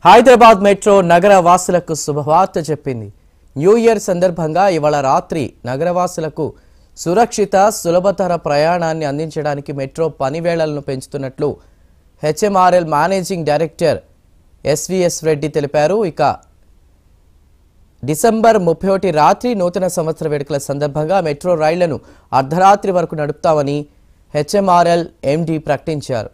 Hyderabad metro నగర వాసులకు శుభవార్త చెప్పింది. న్యూ ఇయర్ సందర్భంగా ఇవాళ రాత్రి నగరవాసులకు సురక్షిత సులభతర ప్రయాణాన్ని అందించడానికి మెట్రో పనివేళలను పెంచుతున్నట్లు HMRL managing director SVS Reddy తెలిపారు. ఇక డిసెంబర్ 31 రాత్రి నూతన సంవత్సర వేడుకల సందర్భంగా మెట్రో రైళ్లను అర్ధరాత్రి వరకు నడుపుతామని హెచ్ఎంఆర్ఎల్ ఎండీ ప్రకటించారు.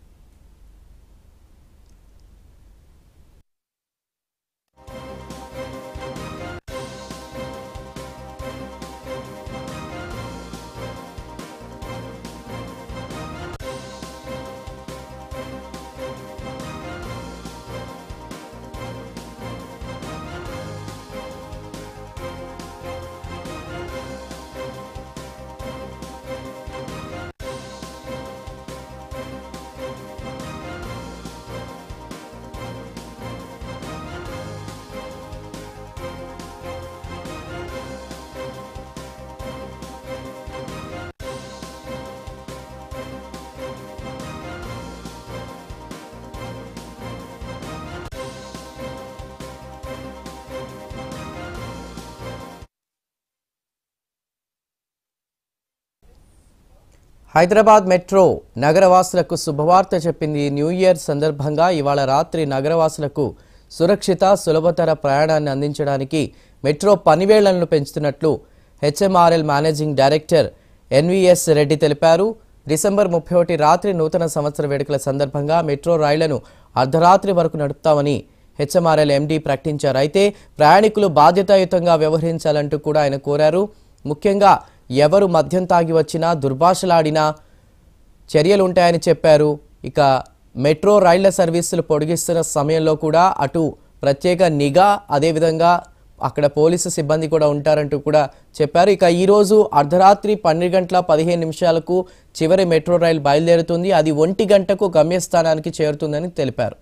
హైదరాబాద్ మెట్రో నగరవాసులకు శుభవార్త చెప్పింది. న్యూ ఇయర్ సందర్భంగా ఇవాళ రాత్రి నగరవాసులకు సురక్షిత సులభతర ప్రయాణాన్ని అందించడానికి మెట్రో పనివేళలను పెంచుతున్నట్లు HMRL managing director NVS Reddy తెలిపారు. డిసెంబర్ 31 రాత్రి నూతన సంవత్సర వేడుకల సందర్భంగా మెట్రో రైళ్లను అర్ధరాత్రి వరకు నడుపుతామని హెచ్ఎంఆర్ఎల్ ఎండీ ప్రకటించారు. అయితే ప్రయాణికులు బాధ్యతాయుతంగా వ్యవహరించాలంటూ కూడా ఆయన కోరారు. ముఖ్యంగా ఎవరు మద్యం తాగి వచ్చినా దుర్భాషలాడినా చర్యలుంటాయని చెప్పారు. ఇక మెట్రో రైళ్ల సర్వీసులు పొడిగిస్తున్న సమయంలో కూడా అటు ప్రత్యేక నిఘా, అదేవిధంగా అక్కడ పోలీసు సిబ్బంది కూడా ఉంటారంటూ కూడా చెప్పారు. ఇక ఈరోజు అర్ధరాత్రి 12:15 చివరి మెట్రో రైలు బయలుదేరుతుంది. అది 1 గంటకు గమ్యస్థానానికి చేరుతుందని తెలిపారు.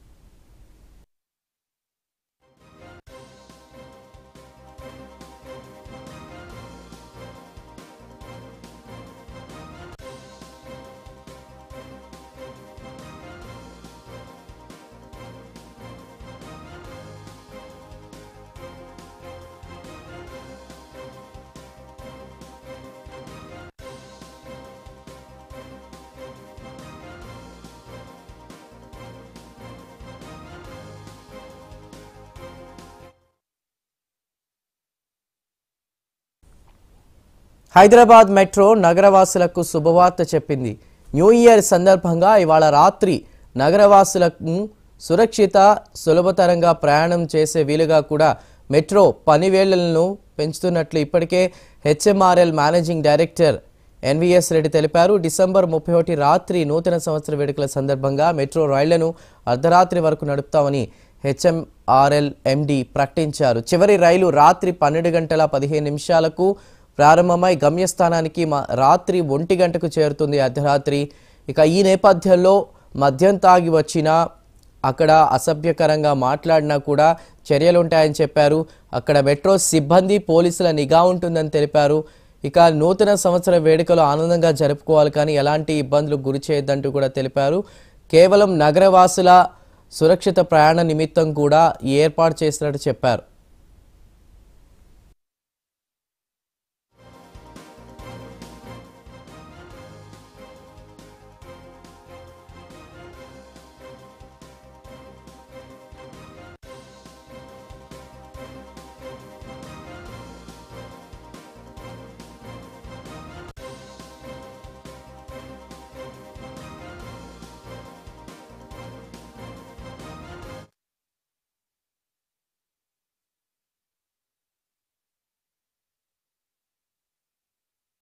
హైదరాబాద్ మెట్రో నగరవాసులకు శుభవార్త చెప్పింది. న్యూ ఇయర్ సందర్భంగా ఇవాళ రాత్రి నగరవాసులకు సురక్షిత సులభతరంగా ప్రయాణం చేసే వీలుగా కూడా మెట్రో పనివేళలను పెంచుతున్నట్లు ఇప్పటికే HMRL managing director NVS Reddy తెలిపారు. డిసెంబర్ 31 రాత్రి నూతన సంవత్సర వేడుకల సందర్భంగా మెట్రో రైళ్లను అర్ధరాత్రి వరకు నడుపుతామని హెచ్ఎంఆర్ఎల్ ఎండీ ప్రకటించారు. చివరి రైలు రాత్రి 12:15 ప్రారంభమై గమ్యస్థానానికి రాత్రి 1 గంటకు చేరుతుంది అర్ధరాత్రి. ఇక ఈ నేపథ్యంలో మద్యం తాగి వచ్చినా, అక్కడ అసభ్యకరంగా మాట్లాడినా కూడా చర్యలుంటాయని చెప్పారు. అక్కడ మెట్రో సిబ్బంది, పోలీసుల నిఘా ఉంటుందని తెలిపారు. ఇక నూతన సంవత్సర వేడుకలు ఆనందంగా జరుపుకోవాలి, కానీ ఎలాంటి ఇబ్బందులకు గురి చేయొద్దంటూ కూడా తెలిపారు. కేవలం నగరవాసుల సురక్షిత ప్రయాణ నిమిత్తం కూడా ఏర్పాటు చేసినట్టు చెప్పారు.